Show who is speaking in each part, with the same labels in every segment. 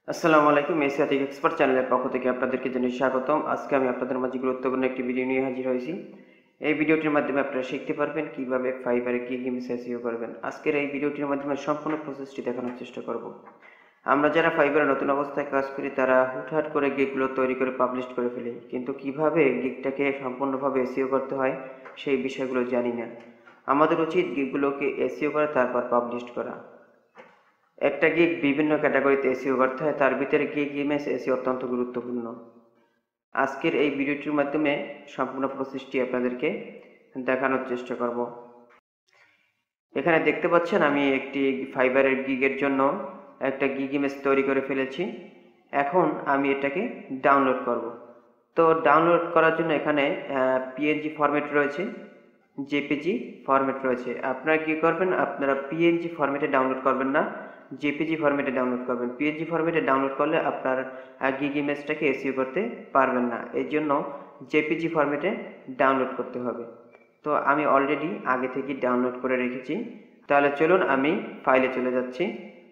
Speaker 1: আসসালামু আলাইকুম, SEO expert চ্যানেলের পক্ষ থেকে আপনাদেরকে জানাই স্বাগতম। আজকে আমি আপনাদের মাঝে গুরুত্বপূর্ণ একটি ভিডিও নিয়ে হাজির হয়েছি। এই ভিডিওটির মাধ্যমে আপনারা শিখতে পারবেন কিভাবে ফাইবারে গিগ ইমেজ এসইও করবেন। আজকের এই ভিডিওটির মাধ্যমে সম্পূর্ণ প্রসেসটি দেখানোর চেষ্টা করব। আমরা যারা ফাইবারে নতুন অবস্থায় কাজ করি তারা হুটহাট করে গিগগুলো তৈরি করে পাবলিশ করে ফেলি, কিন্তু কিভাবে গিগটাকে সম্পূর্ণভাবে এসইও করতে হয় সেই বিষয়গুলো জানি না। আমাদের উচিত গিগগুলোকে এসইও করে তারপর পাবলিশ করা। একটা গিগ বিভিন্ন ক্যাটাগরিতে এসইও করতে হয়, তার ভিতরে গিগ ইমেজ এসইও অত্যন্ত গুরুত্বপূর্ণ। আজকের এই ভিডিওটির মাধ্যমে সম্পূর্ণ প্রসেসটি আপনাদেরকে দেখানোর চেষ্টা করব। এখানে দেখতে পাচ্ছেন আমি একটি ফাইবারের গিগের জন্য একটা গিগ ইমেজ তৈরি করে ফেলেছি। এখন আমি এটাকে ডাউনলোড করব। তো ডাউনলোড করার জন্য এখানে পিএনজি ফরম্যাট রয়েছে, জেপিজি ফরম্যাট রয়েছে। আপনারা কি করবেন, আপনারা পিএনজি ফরম্যাটে ডাউনলোড করবেন না, জেপিজি ফরম্যাটে ডাউনলোড করবেন। পিএনজি ফরম্যাটে ডাউনলোড করলে আপনার গিগ ইমেজটাকে এসইও করতে পারবেন না, এই জন্য জেপিজি ফরম্যাটে ডাউনলোড করতে হবে। তো আমি অলরেডি আগে থেকে ডাউনলোড করে রেখেছি। তাহলে চলুন আমি ফাইলে চলে যাচ্ছি।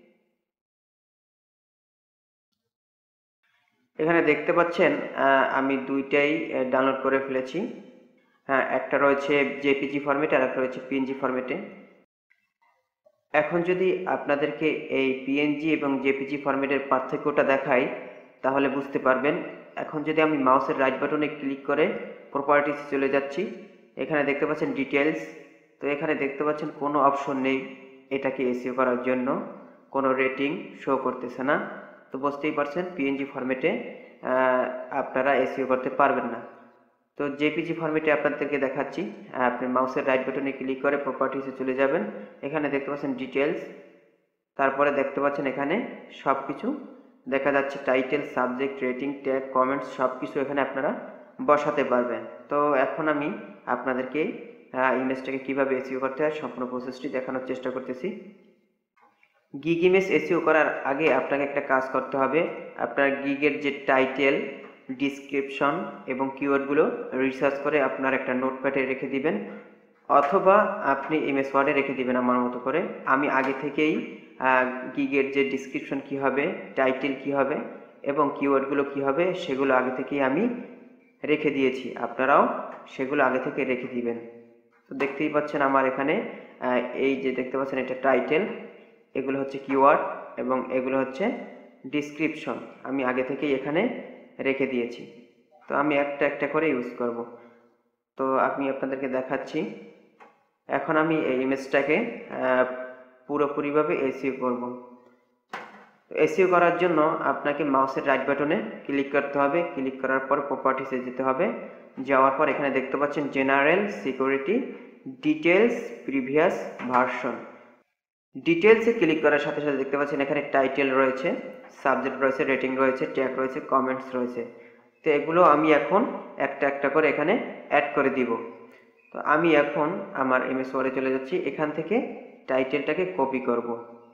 Speaker 1: এখানে দেখতে পাচ্ছেন আমি দুইটাই ডাউনলোড করে ফেলেছি। একটা রয়েছে জেপিজি ফরম্যাটে আর একটা রয়েছে পিএনজি ফরম্যাটে। এখন যদি আপনাদেরকে এই পিএনজি এবং জেপিজি ফরম্যাটের পার্থক্যটা দেখাই তাহলে বুঝতে পারবেন। এখন যদি আমি মাউসের রাইট বাটনে ক্লিক করে প্রপার্টিস চলে যাচ্ছি, এখানে দেখতে পাচ্ছেন ডিটেলস। তো এখানে দেখতে পাচ্ছেন কোনো অপশন নেই এটাকে এসইও করার জন্য, কোনো রেটিং শো করতেছে না। তো বুঝতেই পারছেন পিএনজি ফরম্যাটে আপনারা এসইও করতে পারবেন না। তো জেপিজি ফরম্যাটে আপনাদেরকে দেখাচ্ছি। আপনি মাউসের রাইট বাটনে ক্লিক করে প্রপার্টিসে চলে যাবেন, এখানে দেখতে পাচ্ছেন ডিটেলস। তারপরে দেখতে পাচ্ছেন এখানে সব কিছু দেখা যাচ্ছে, title, subject, rating, tag, comments সব কিছু এখানে আপনারা বসাতে পারবেন। তো এখন আমি আপনাদেরকে ইমেজটাকে কীভাবে এসইও করতে হয় সম্পূর্ণ প্রসেসটি দেখানোর চেষ্টা করতেছি। গিগ ইমেজ এসইও করার আগে আপনাকে একটা কাজ করতে হবে। আপনার গিগের যে টাইটেল, ডিসক্রিপশন এবং কিওয়ার্ডগুলো রিসার্চ করে আপনার একটা নোটপ্যাডে রেখে দিবেন, অথবা আপনি এমএস ওয়ার্ডে রেখে দিবেন আমার মতো করে। আমি আগে থেকেই গিগের যে ডিসক্রিপশন কী হবে, টাইটেল কী হবে এবং কিওয়ার্ডগুলো কী হবে সেগুলো আগে থেকেই আমি রেখে দিয়েছি। আপনারাও সেগুলো আগে থেকে রেখে দিবেন। তো দেখতেই পাচ্ছেন আমার এখানে এই যে দেখতে পাচ্ছেন এটা টাইটেল, এগুলো হচ্ছে কিওয়ার্ড এবং এগুলো হচ্ছে ডিসক্রিপশন, আমি আগে থেকেই এখানে রেখে দিয়েছি। তো আমি একটা একটা করে ইউজ করব। তো আমি আপনাদেরকে দেখাচ্ছি। এখন আমি এই ইমেজটাকে পুরোপুরিভাবে এসইও করব। এসইও করার জন্য আপনাকে মাউসের রাইট বাটনে ক্লিক করতে হবে। ক্লিক করার পর প্রপার্টিসে যেতে হবে। যাওয়ার পর এখানে দেখতে পাচ্ছেন general, security, details, previous version. ডিটেলসে ক্লিক করার সাথে সাথে দেখতে পাচ্ছেন এখানে টাইটেল রয়েছে, সাবজেক্ট রয়েছে, রেটিং রয়েছে, ট্যাগ রয়েছে, কমেন্টস রয়েছে। তো এগুলো আমি এখন একটা একটা করে এখানে অ্যাড করে দিব। তো আমি এখন আমার এমএস ওয়ার্ডে চলে যাচ্ছি, এখান থেকে টাইটেলটাকে কপি করব।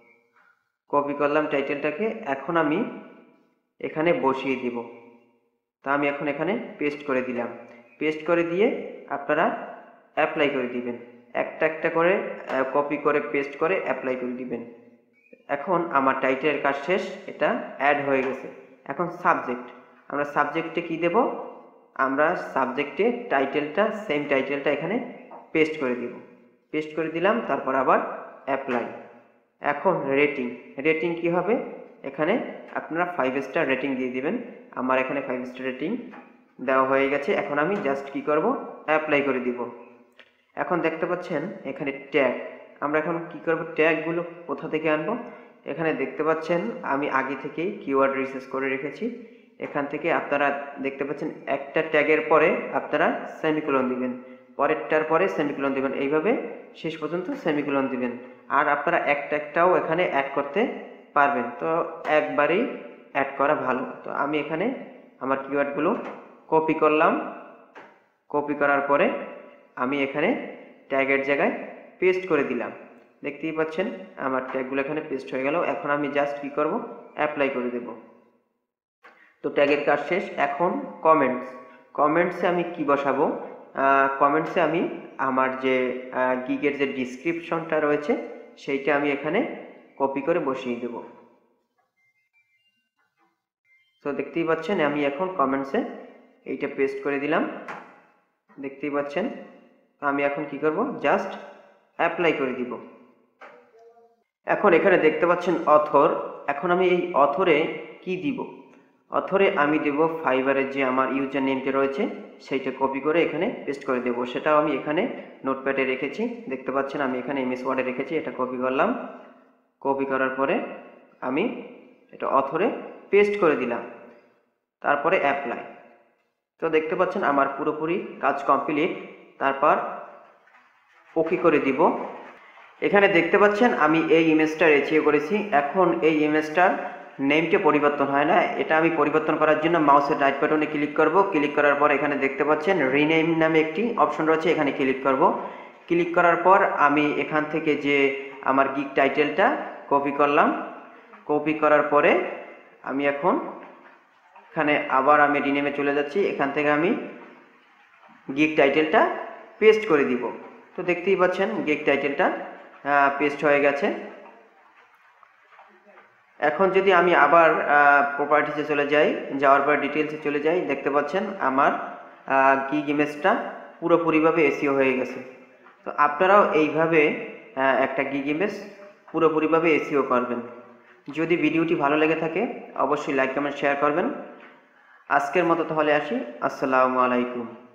Speaker 1: কপি করলাম টাইটেলটাকে, এখন আমি এখানে বসিয়ে দিব। তো আমি এখন এখানে পেস্ট করে দিলাম। পেস্ট করে দিয়ে আপনারা অ্যাপ্লাই করে দিবেন। একটা একটা করে কপি করে পেস্ট করে অ্যাপ্লাই করে দিবেন। এখন আমার টাইটেলের কাজ শেষ, এটা অ্যাড হয়ে গেছে। এখন সাবজেক্ট, আমরা সাবজেক্টে কি দেব, আমরা সাবজেক্টে টাইটেলটা, সেম টাইটেলটা এখানে পেস্ট করে দিব। পেস্ট করে দিলাম, তারপর আবার অ্যাপ্লাই। এখন রেটিং, রেটিং কি হবে, এখানে আপনারা 5 স্টার রেটিং দিয়ে দিবেন। আমার এখানে 5 স্টার রেটিং দেওয়া হয়ে গেছে। এখন আমি জাস্ট কি করব, অ্যাপ্লাই করে দিব। এখন দেখতে পাচ্ছেন এখানে ট্যাগ, আমরা এখন কি করব, ট্যাগগুলো কোথা থেকে আনবো। এখানে দেখতে পাচ্ছেন আমি আগে থেকেই কিওয়ার্ড রিসার্চ করে রেখেছি। এখান থেকে আপনারা দেখতে পাচ্ছেন একটা ট্যাগের পরে আপনারা সেমিকোলন দিবেন, পরেরটার পরে সেমিকোলন দিবেন, এইভাবে শেষ পর্যন্ত সেমিকোলন দিবেন। আর আপনারা একটা একটাও এখানে অ্যাড করতে পারবেন, তো একবারেই অ্যাড করা ভালো। তো আমি এখানে আমার কিওয়ার্ডগুলো কপি করলাম। কপি করার পরে আমি এখানে ট্যাগের জায়গায় পেস্ট করে দিলাম। দেখতেই পাচ্ছেন আমার ট্যাগগুলো এখানে পেস্ট হয়ে গেল। এখন আমি জাস্ট কি করব, অ্যাপ্লাই করে দেব। তো ট্যাগের কাজ শেষ। এখন কমেন্টস, কমেন্টসে আমি কি বসাবো, কমেন্টসে আমি আমার যে গিগের যে ডিসক্রিপশনটা রয়েছে সেইটা আমি এখানে কপি করে বসিয়ে দেব। সো দেখতেই পাচ্ছেন আমি এখন কমেন্টসে এইটা পেস্ট করে দিলাম, দেখতেই পাচ্ছেন। আমি এখন কি করব, জাস্ট অ্যাপ্লাই করে দিব। এখন এখানে দেখতে পাচ্ছেন অথর। এখন আমি এই অথরে কি দিব, অথরে আমি দেব ফাইবারের যে আমার ইউজার নেমটা রয়েছে সেইটা কপি করে এখানে পেস্ট করে দেব। সেটাও আমি এখানে নোটপ্যাডে রেখেছি, দেখতে পাচ্ছেন আমি এখানে এমএস ওয়ার্ডে রেখেছি। এটা কপি করলাম, কপি করার পরে আমি এটা অথরে পেস্ট করে দিলাম, তারপরে অ্যাপ্লাই। তো দেখতে পাচ্ছেন আমার পুরোপুরি কাজ কমপ্লিট। তারপর ওকে করে দিব। এখানে দেখতে পাচ্ছেন আমি এই ইমেজটা SEO করেছি। এখন এই ইমেজটার নেমটা পরিবর্তন হয় না, এটা আমি পরিবর্তন করার জন্য মাউসের রাইট বাটনে ক্লিক করব। ক্লিক করার পর এখানে দেখতে পাচ্ছেন রিনেম নামে একটি অপশন রয়েছে, এখানে ক্লিক করব। ক্লিক করার পর আমি এখান থেকে যে আমার গিগ টাইটেলটা কপি করলাম, কপি করার পরে আমি এখন এখানে আবার আমি রিনেমে চলে যাচ্ছি। এখান থেকে আমি গিগ টাইটেলটা পেস্ট করে দিব। তো দেখতেই পাচ্ছেন গিগ টাইটেলটা পেস্ট হয়ে গেছে। এখন যদি আমি আবার প্রপার্টিসে চলে যাই, যাওয়ার পর ডিটেলসে চলে যাই, দেখতে পাচ্ছেন আমার গিগ ইমেজটা পুরোপুরিভাবে SEO হয়ে গেছে। তো আপনারাও এইভাবে একটা গিগ ইমেজ পুরোপুরিভাবে SEO করবেন। যদি ভিডিওটি ভালো লেগে থাকে অবশ্যই লাইক কমেন্ট শেয়ার করবেন। আজকের মতো তাহলে আসি, আসসালামু আলাইকুম।